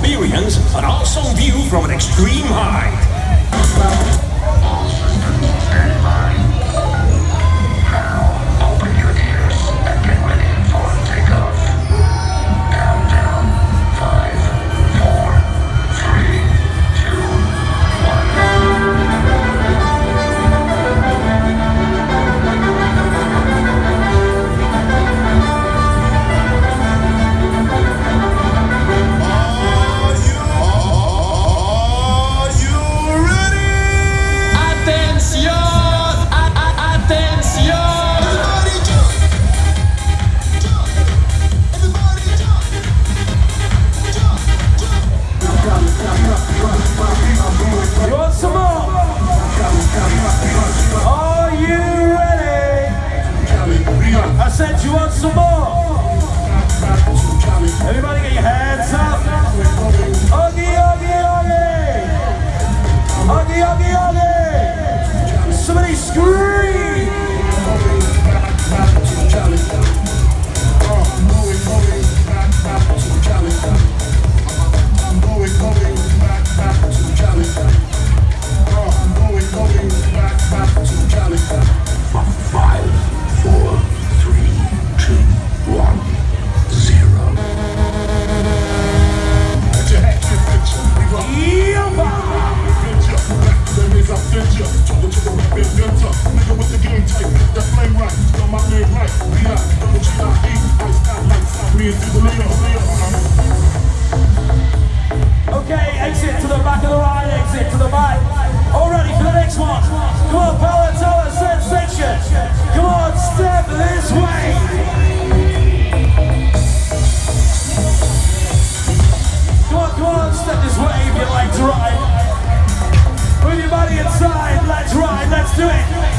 experience an awesome view from an extreme height. All systems stand by. Now, open your ears and get ready for takeoff. Countdown. 5, 4, 3, 2, 1. You want some more? Everybody get your hands up. Oggy, oggy, oggy. Oggy, oggy, oggy. Somebody scream. Okay, exit to the back of the ride, exit to the back. All ready for the next one. Come on, power tower sensation. Come on, step this way. Come on, step this way if you like to ride. Move your body inside, let's ride, let's do it.